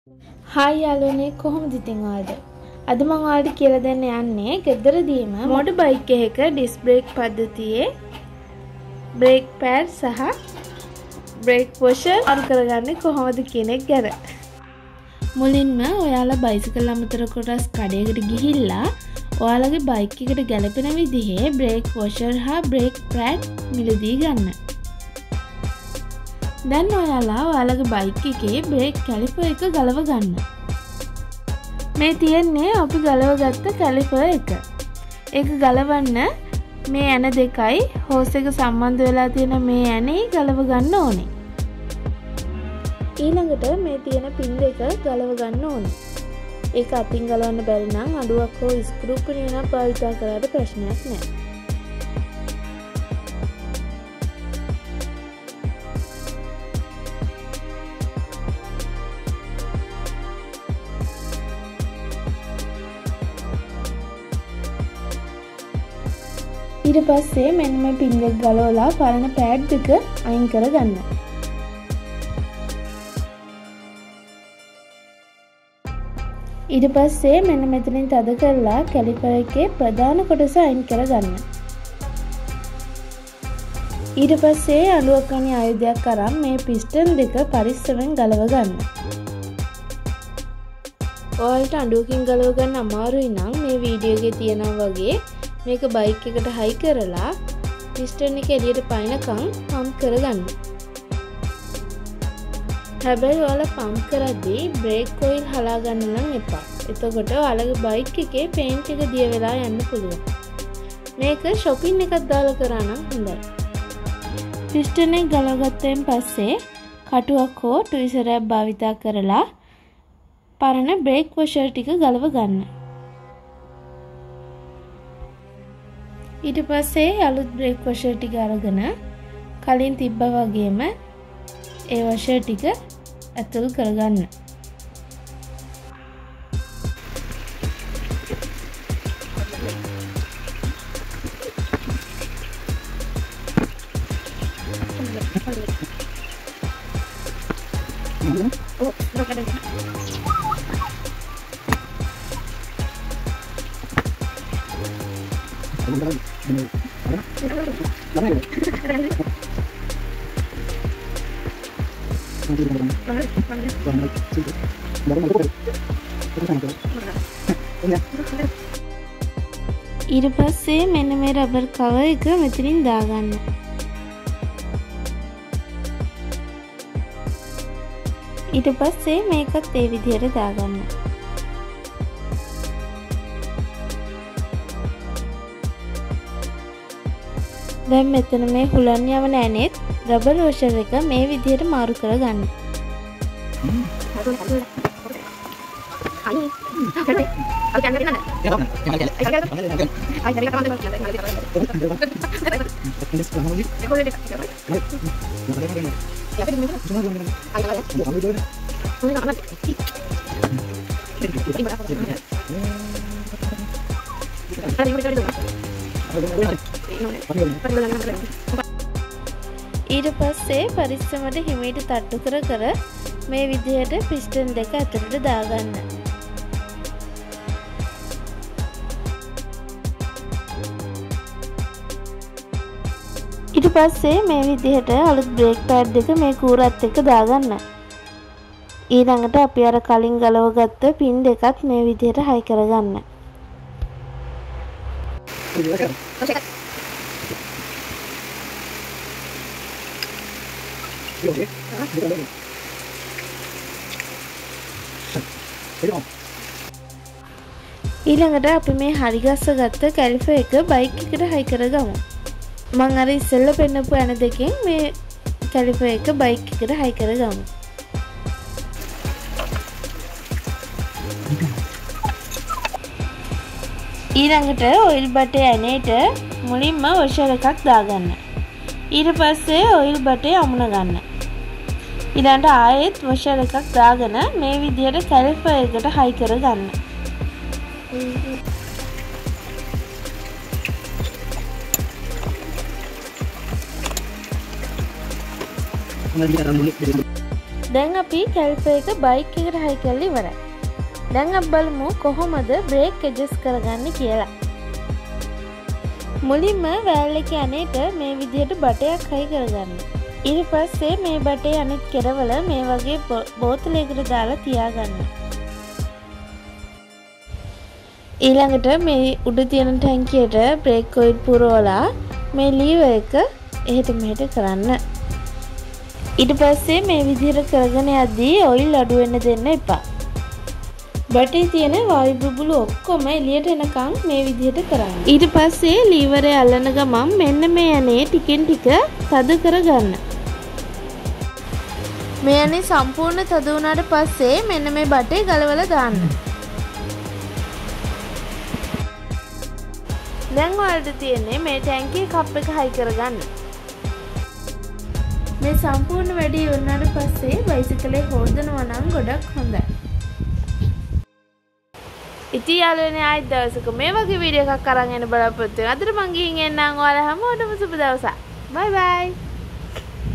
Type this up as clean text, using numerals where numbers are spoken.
Hi යාළුවනේ කොහොමද ඉතින් ඔයාලද? අද මම ඔයාලට කියලා දෙන්න යන්නේ ගෙදරදීම මොටර් බයික් එකක ඩිස්ක් බ්‍රේක් පද්ධතියේ බ්‍රේක් පෑඩ් සහ බ්‍රේක් වොෂර් අරු කරගන්නේ කොහොමද කියන එක ගැන. මුලින්ම ඔයාලා බයිසිකල් අමතර කොටස් කඩේකට ගිහිල්ලා ඔයාලගේ බයික් එකට ගැලපෙන විදිහේ බ්‍රේක් වොෂර් හා බ්‍රේක් පෑඩ් මිලදී ගන්න. දැන් ඔයාලා ඔයාලගේ බයික් එකේ බ්‍රේක් කැලිපර් එක ගලව ගන්න. මේ තියෙන්නේ අපි ගලවගත්ත කැලිපර් එක. ඒක ගලවන්න මේ ඇන දෙකයි හෝස් එක සම්බන්ධ වෙලා තියෙන මේ ඇනේ ගලව ගන්න ඕනේ. ඊළඟට මේ තියෙන පින් දෙක ගලව ගන්න ඕනේ. ඒක අතින් ගලවන්න බැරි නම් අඩුවක් හෝ ස්ක්‍රූ පිනියක් භාවිත කරාට ප්‍රශ්නයක් නැහැ. ඊට පස්සේ මෙන්න මේ පින් දෙක ගලවලා පරණ පෑඩ් එක අයින් කරගන්න. ඊට පස්සේ මෙන්න මෙතනින් තද කරලා කැලිපර් එකේ ප්‍රධාන කොටස අයින් කරගන්න. ඊට පස්සේ අලුවක් වැනි ආයුධයක් අරන් මේ පිස්ටන් දෙක පරිස්සමෙන් ගලව ගන්න. ඔයාලට අඬුවකින් ගලව ගන්න අමාරුයි නම් මේ වීඩියෝ එකේ තියෙනවා වගේ මේක බයික් එකට හයි කරලා පිස්ටන් එක එළියට පයින්නකම් පම්ප් කරගන්න. හැබැයි ඔයාලා පම්ප් කරද්දී බ්‍රේක් ඔයිල් හලා ගන්න නම් එපා. එතකොට ඔයාලගේ බයික් එකේ පේන්ට් එක දිය වෙලා යන්න පුළුවන්. මේක shopping එකක් දාලා කරා නම් හොඳයි. පිස්ටන් එක ගලවගත්තෙන් පස්සේ කටුවක් හෝ ට්විසරයක් භාවිත කරලා පරණ බ්‍රේක් වොෂර් ටික ගලව ගන්න. ඊට පස්සේ අලුත් බ්‍රේක් වොෂර් ටික අරගෙන කලින් තිබ්බා වගේම ඒ වොෂර් ටික ඇතුල් කරගන්න. ඊට පස්සේ මෙන්න මේ රබර් කවර් එක මෙතනින් දාගන්න. ඊට පස්සේ මේකත් ඒ විදිහට දාගන්න. දැන් මෙතන මේ හුලන් යවන ඇනෙත් රබර් වොෂර් එක මේ විදිහට මාරු කරගන්න. ඊට පස්සේ පරිස්සමට හිමීට තට්ටු කර කර මේ විදිහට පිස්ටන් දෙක අතරට දාගන්න. ඊට පස්සේ මේ විදිහට අලුත් බ්‍රේක් පෑඩ් දෙක මේ කූරත් එක්ක දාගන්න. ඊළඟට අපි අර කලින් ගලවගත්ත පින් දෙකත් මේ විදිහට හයි කරගන්න. ඊළඟට අපි මේ හරිගස්ස ගත්ත කැලිපර් එක බයික් එකට හයි කරගමු. මම අර ඉස්සෙල්ලා පෙන්නපු ඇන දෙකෙන් මේ කැලිපර් එක බයික් එකට හයි කරගමු. ඊළඟට ඔයිල් බටේ ඇනේට මුලින්ම වොෂර් එකක් දාගන්න. ඊට පස්සේ ඔයිල් බටේ අමුණ ගන්න. ඊළඟට ආයෙත් වොෂර් එකක් දාගෙන මේ විදිහට කැලිපර් එකට හයි කරගන්න. දැන් අපි කැලිපර් එක බයික් එකට හයි කරලා ඉවරයි. දැන් අපි බලමු කොහොමද බ්‍රේක් ඇඩ්ජස්ට් කරගන්නේ කියලා. මුලින්ම වෑල් එකේ අනේට මේ විදිහට බටයක් හයි කරගන්න. ඊට පස්සේ මේ බටේ අනිත් කෙරවල මේ වගේ බෝතලයකට දාලා තියාගන්න. ඊළඟට මේ උඩ තියෙන ටැංකියට බ්‍රේක් ඔයිල් පුරවලා මේ ලීවර් එක එහෙට මෙහෙට කරන්න. ඊට පස්සේ මේ විදිහට කරගෙන යද්දී ඔයිල් අඩු වෙන්න දෙන්න එපා. බටේ තියෙන වායු බුබුලු ඔක්කොම එළියට එනකන් මේ විදිහට කරන්න. ඊට පස්සේ ලීවරේ අල්ලන ගමන් මෙන්න මේ යන්නේ ටිකෙන් ටික තද කරගන්න. මේ යන්නේ සම්පූර්ණ තද වුණාට පස්සේ මෙන්න මේ බටේ ගලවලා දාන්න. දැන් ඔයාලට තියෙන්නේ මේ ටැංකියේ කප් එක හයි කරගන්න. මේ සම්පූර්ණ වැඩේ වුණාට පස්සේ බයිසිකලේ හොදනවා නම් ගොඩක් හොඳයි. ඉතින් යාළුවනේ ආයෙත් දවසක මේ වගේ වීඩියෝ එකක් අරන් එන්න බලාපොරොත්තු වෙනවා. අදට මං ගිහින් එන්නම්. ඔයාලා හැමෝටම සුබ දවසක්. බයි බයි.